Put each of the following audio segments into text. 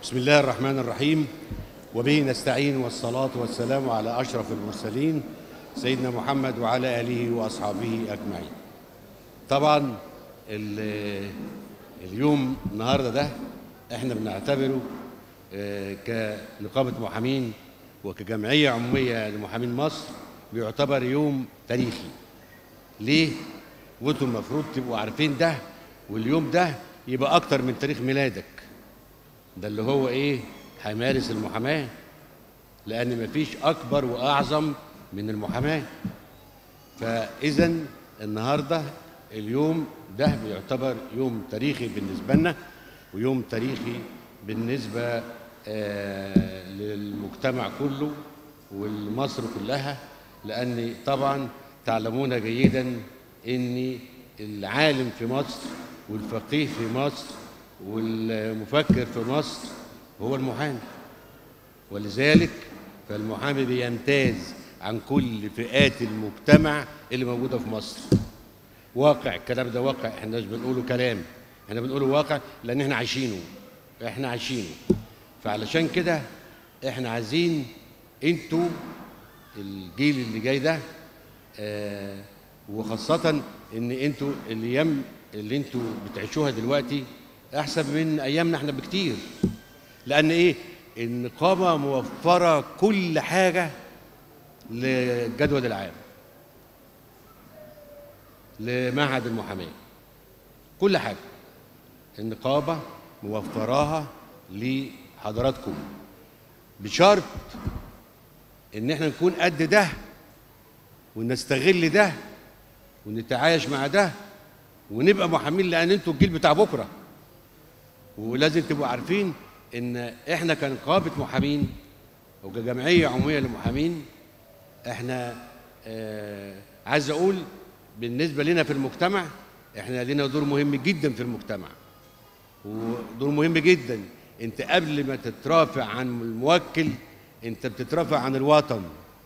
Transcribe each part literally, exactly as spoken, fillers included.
بسم الله الرحمن الرحيم، وبه نستعين، والصلاة والسلام على أشرف المرسلين سيدنا محمد وعلى آله وأصحابه أجمعين. طبعا اليوم النهارده ده احنا بنعتبره كنقابة محامين وكجمعية عمومية لمحامين مصر بيعتبر يوم تاريخي. ليه؟ وانتم المفروض تبقوا عارفين ده، واليوم ده يبقى أكتر من تاريخ ميلادك. ده اللي هو ايه؟ هيمارس المحاماة، لأن مفيش أكبر وأعظم من المحاماة. فإذا النهارده اليوم ده بيعتبر يوم تاريخي بالنسبة لنا، ويوم تاريخي بالنسبة آه للمجتمع كله والمصر كلها، لأن طبعا تعلمون جيدا أن العالم في مصر والفقيه في مصر والمفكر في مصر هو المحامي، ولذلك فالمحامي بيمتاز عن كل فئات المجتمع اللي موجودة في مصر. واقع الكلام ده، واقع، احنا مش بنقوله كلام، احنا بنقوله واقع لأن احنا عايشينه، احنا عايشينه. فعلشان كده احنا عايزين انتوا الجيل اللي جاي ده آه وخاصة ان انتوا الايام اللي انتوا بتعيشوها دلوقتي احسن من ايامنا احنا بكتير. لان ايه؟ النقابة موفرة كل حاجة للجدول العام، لمعهد المحاماة، كل حاجة النقابة موفراها لحضراتكم، بشرط ان احنا نكون قد ده ونستغل ده ونتعايش مع ده ونبقى محامين، لان انتوا الجيل بتاع بكره. ولازم تبقوا عارفين ان احنا كنقابة محامين او كجمعية عمومية للمحامين، احنا آه عايز اقول بالنسبة لنا في المجتمع، احنا لنا دور مهم جدا في المجتمع، ودور مهم جدا. انت قبل ما تترافع عن الموكل انت بتترافع عن الوطن،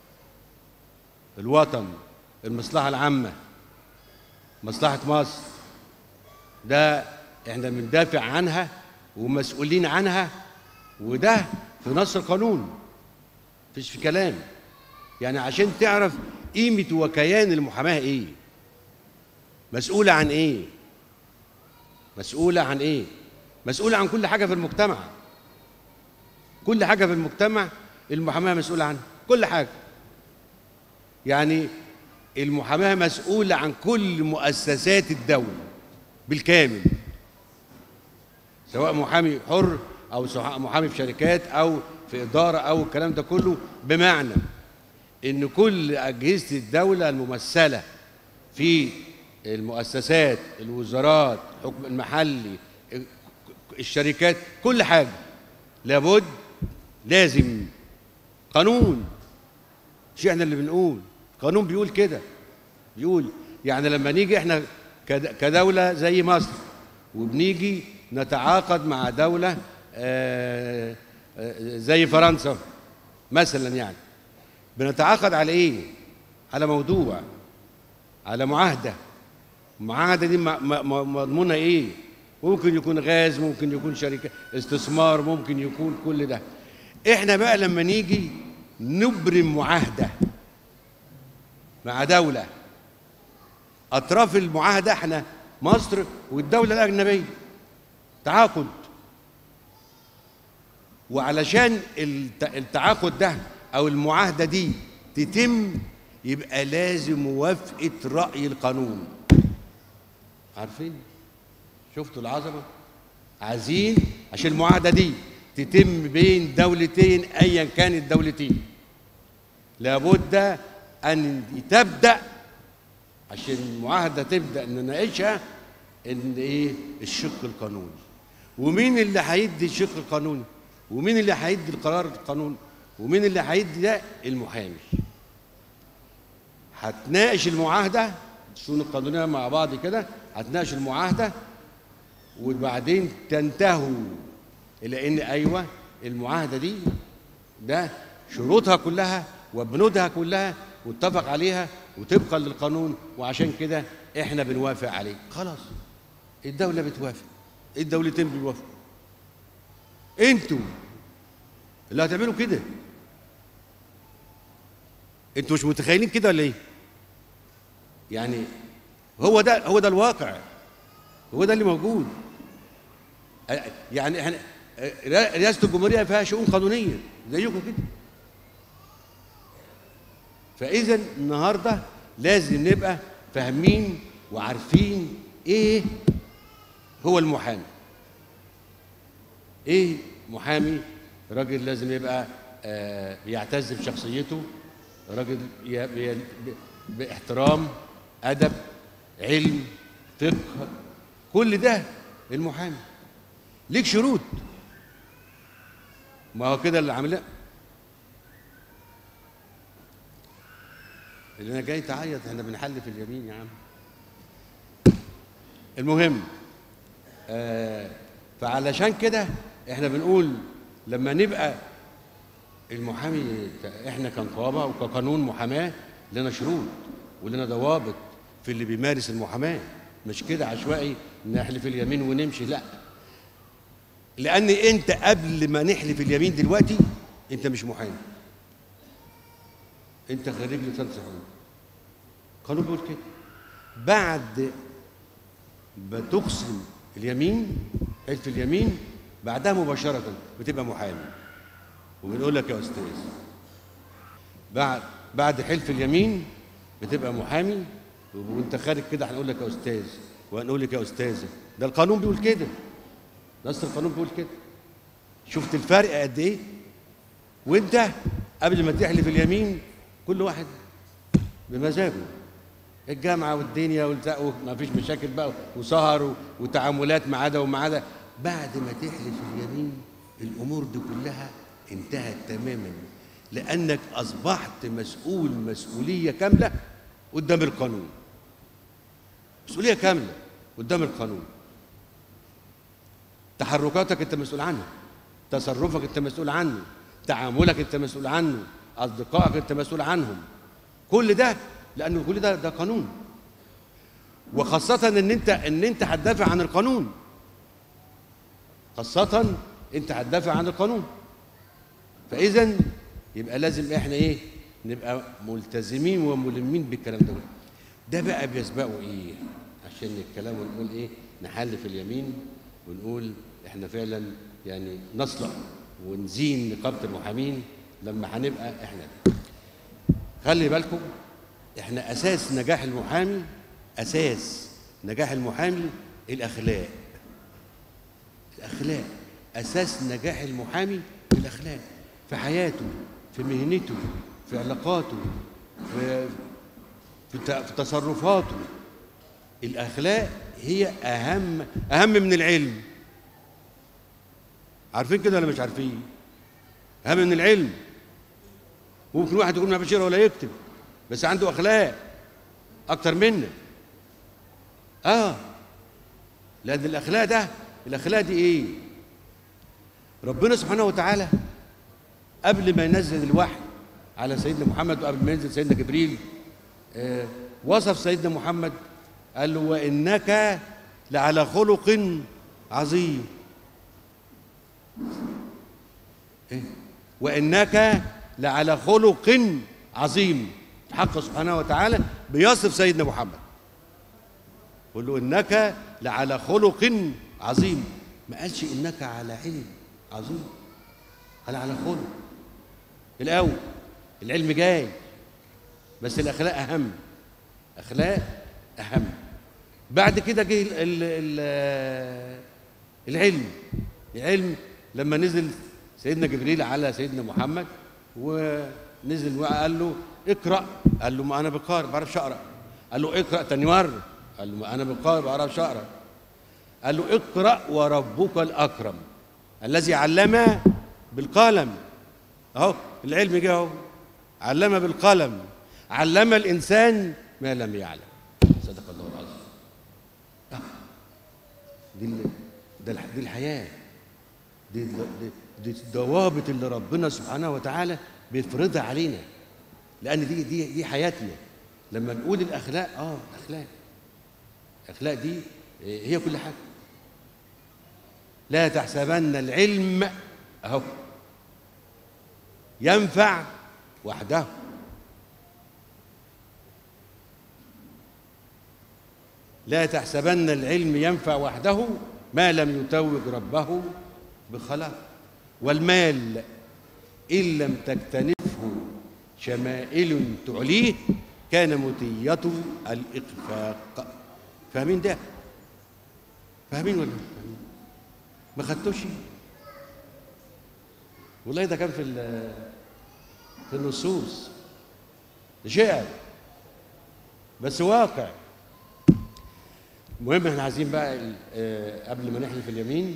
الوطن، المصلحة العامة، مصلحة مصر، ده احنا بندافع عنها ومسؤولين عنها، وده في نص القانون، مفيش في كلام. يعني عشان تعرف قيمة وكيان المحاماة ايه، مسؤولة عن ايه، مسؤولة عن ايه، مسؤولة عن كل حاجة في المجتمع، كل حاجة في المجتمع المحاماة مسؤولة عنها، كل حاجة. يعني المحاماة مسؤولة عن كل مؤسسات الدولة بالكامل، سواء محامي حر أو محامي في شركات أو في إدارة أو الكلام ده كله، بمعنى إن كل أجهزة الدولة الممثلة في المؤسسات، الوزارات، الحكم المحلي، الشركات، كل حاجة لابد لازم قانون. مش احنا اللي بنقول، قانون بيقول كده، بيقول يعني لما نيجي احنا كدولة زي مصر وبنيجي نتعاقد مع دولة زي فرنسا مثلا، يعني بنتعاقد على ايه؟ على موضوع، على معاهدة. المعاهدة دي مضمونها ايه؟ ممكن يكون غاز، ممكن يكون شركة استثمار، ممكن يكون كل ده. احنا بقى لما نيجي نبرم معاهدة مع دولة، أطراف المعاهدة احنا مصر والدولة الأجنبية، تعاقد. وعلشان التعاقد ده أو المعاهدة دي تتم يبقى لازم موافقة رأي القانون. عارفين؟ شفتوا العظمة؟ عايزين عشان المعاهدة دي تتم بين دولتين أيا كان الدولتين، لابد أن تبدأ، عشان المعاهدة تبدأ نناقشها، إن إيه؟ الشق القانوني. ومين اللي هيدي الشق القانوني؟ ومين اللي هيدي القرار القانوني؟ ومين اللي هيدي ده؟ المحامي. هتناقش المعاهدة، الشؤون القانونية مع بعض كده، هتناقش المعاهدة وبعدين تنتهوا إلى إن أيوه المعاهدة دي ده شروطها كلها وبنودها كلها واتفق عليها وطبقا للقانون، وعشان كده احنا بنوافق عليه. خلاص الدولة بتوافق، الدولتين بيوافقوا. انتوا اللي هتعملوا كده. انتوا مش متخيلين كده ولا ايه؟ يعني هو ده هو ده الواقع، هو ده اللي موجود. يعني احنا رئاسة الجمهورية فيها شؤون قانونية زيكم كده. فإذا النهارده لازم نبقى فاهمين وعارفين ايه هو المحامي. ايه محامي؟ راجل لازم يبقى آه يعتز بشخصيته، راجل باحترام، أدب، علم، فقه، كل ده المحامي. ليك شروط، ما هو كده اللي عاملها. اللي انا جاي تعيط، احنا بنحلف اليمين يا عم. المهم آه فعلشان كده احنا بنقول لما نبقى المحامي، احنا كنقابه وكقانون محاماه لنا شروط ولنا ضوابط في اللي بيمارس المحاماه، مش كده عشوائي نحلف اليمين ونمشي، لا. لان انت قبل ما نحلف اليمين دلوقتي انت مش محامي، انت خريج لسان حقوق. القانون بيقول كده. بعد ما تقسم اليمين، حلف اليمين، بعدها مباشره بتبقى محامي، وبنقول لك يا استاذ. بعد بعد حلف اليمين بتبقى محامي، وانت خارج كده هنقول لك يا استاذ وهنقول لك يا استاذه. ده القانون بيقول كده، نص القانون بيقول كده. شفت الفرق قد ايه؟ وانت قبل ما تحلف اليمين كل واحد بمزاجه، الجامعه والدنيا وما فيش مشاكل بقى وسهر وتعاملات مع ده ومع ده. بعد ما تحلف اليمين الامور دي كلها انتهت تماما، لانك اصبحت مسؤول مسؤوليه كامله قدام القانون. مسؤوليه كامله قدام القانون. تحركاتك انت مسؤول عنها، تصرفك انت مسؤول عنه، تعاملك انت مسؤول عنه، اصدقائك انت مسؤول عنهم. كل ده لانه كل ده ده قانون، وخاصه ان انت ان انت هتدافع عن القانون، خاصه انت هتدافع عن القانون. فاذا يبقى لازم احنا ايه؟ نبقى ملتزمين وملمين بالكلام ده. ده بقى بيسبقوا ايه؟ عشان الكلام ونقول ايه؟ نحلف اليمين ونقول احنا فعلا يعني نصلح ونزين نقابه المحامين لما هنبقى احنا. خلي بالكم، احنا اساس نجاح المحامي، اساس نجاح المحامي الاخلاق. الاخلاق اساس نجاح المحامي، الاخلاق في حياته، في مهنته، في علاقاته، في في تصرفاته. الاخلاق هي اهم اهم من العلم. عارفين كده ولا مش عارفين؟ اهم من العلم. ممكن واحد يكون ما بيقرا ولا يكتب بس عنده اخلاق اكتر منك. اه لان الاخلاق ده الاخلاق دي ايه؟ ربنا سبحانه وتعالى قبل ما ينزل الوحي على سيدنا محمد وقبل ما ينزل سيدنا جبريل آه وصف سيدنا محمد، قال له وإنك لعلى خلق عظيم. إيه؟ وإنك لعلى خلق عظيم. الحق سبحانه وتعالى بيصف سيدنا محمد، يقول له إنك لعلى خلق عظيم. ما قالش إنك على علم عظيم، قال على خلق. الأول العلم جاي بس الأخلاق أهم، أخلاق أهم. بعد كده جه ال ال ال العلم. العلم لما نزل سيدنا جبريل على سيدنا محمد ونزل وقال له اقرأ، قال له ما أنا بقارئ ما بعرفش أقرأ. قال له اقرأ تاني مرة، قال له ما أنا بقارئ ما بعرفش أقرأ. قال له اقرأ وربك الأكرم الذي علم بالقلم. أهو العلم جه أهو، علم بالقلم، علم الإنسان ما لم يعلم. صدق الله العظيم. آه. دي دي دي الحياة، دي دي, دي الضوابط اللي ربنا سبحانه وتعالى بيفرضها علينا، لأن دي دي دي حياتنا. لما نقول الأخلاق، آه الأخلاق الأخلاق دي هي كل حاجة. لا تحسبن العلم اهو ينفع وحده. لا تحسبن العلم ينفع وحده ما لم يتوج ربه بخلاق. والمال إن لم تكتنفه شمائل تعليه كان متيته الإخفاق. فاهمين ده؟ فاهمين ولا مش فاهمين؟ ما خدتوش؟ والله ده كان في في النصوص شعر بس واقع. المهم احنا عايزين بقى قبل ما نحلف اليمين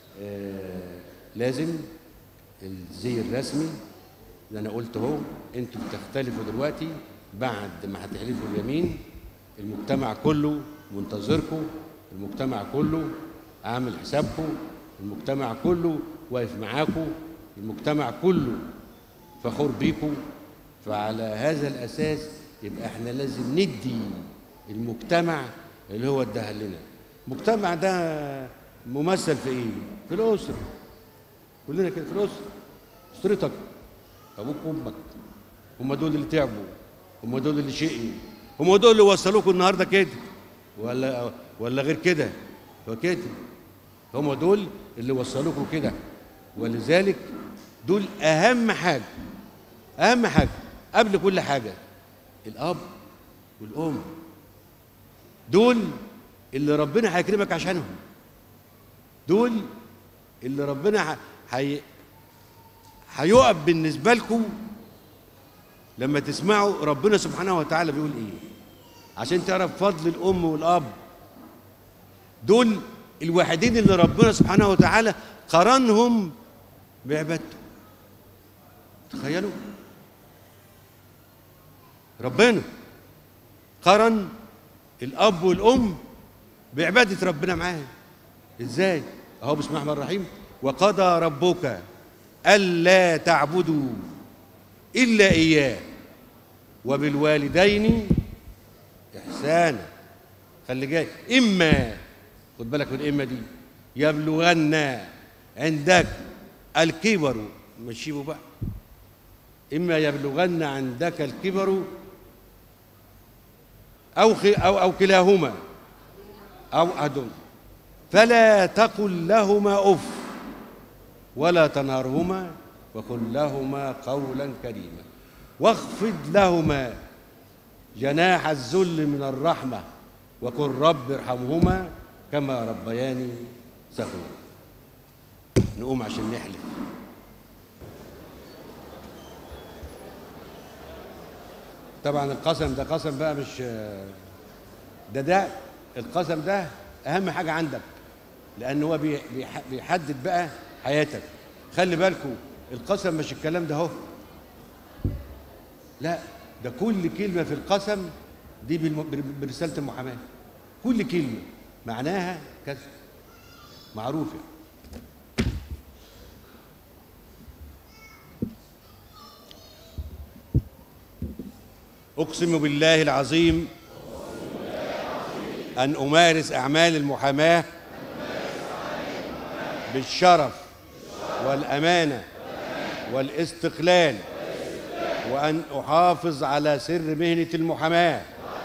لازم الزي الرسمي اللي انا قلته اهو. انتوا بتختلفوا دلوقتي، بعد ما هتحلفوا اليمين المجتمع كله منتظركم، المجتمع كله عامل حسابكم، المجتمع كله واقف معاكم، المجتمع كله فخور بيكم. فعلى هذا الاساس يبقى احنا لازم ندي المجتمع اللي هو اداها لنا. المجتمع ده ممثل في ايه؟ في الاسره. كلنا كده في الاسره. اسرتك، ابوك وامك، هم دول اللي تعبوا، هم دول اللي شقيوا، هم دول اللي وصلوكوا النهارده كده ولا ولا غير كده وكده. هم دول اللي وصلوكوا كده. ولذلك دول اهم حاجه، اهم حاجه قبل كل حاجه. الاب والام دول اللي ربنا هيكرمك عشانهم، دول اللي ربنا هي هيقف بالنسبه لكم لما تسمعوا ربنا سبحانه وتعالى بيقول ايه، عشان تعرف فضل الام والاب. دول الوحيدين اللي ربنا سبحانه وتعالى قرنهم بعبادته. تخيلوا ربنا قرن الاب والام بعباده ربنا معاه. ازاي؟ اهو بسم الله الرحمن الرحيم. وقضى ربك الا تعبدوا الا اياه وبالوالدين احسانا. خلي جاي اما، خد بالك من اما دي، يبلغن عندك الكبر، مشيبه بقى، اما يبلغن عندك الكبر أو, أو, أو كلاهما أو أحدهما فلا تقل لهما أف ولا تنهرهما وقل لهما قولا كريما واخفض لهما جناح الذل من الرحمة وقل رب ارحمهما كما ربياني صغيرا. نقوم عشان نحلف. طبعا القسم ده قسم بقى مش ده ده القسم ده اهم حاجه عندك، لان هو بيحدد بقى حياتك. خلي بالكم القسم مش الكلام ده اهو، لا ده كل كلمه في القسم دي برساله المحاماه. كل كلمه معناها كذا معروف يعني. أقسم بالله العظيم أن أمارس أعمال المحاماة بالشرف والأمانة والاستقلال، وأن أحافظ على سر مهنة المحاماة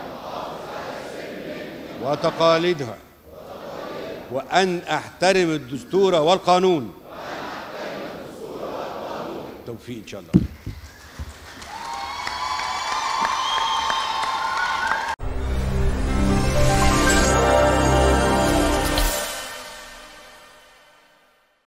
وتقاليدها، وأن أحترم الدستور والقانون. توفيق إن شاء الله.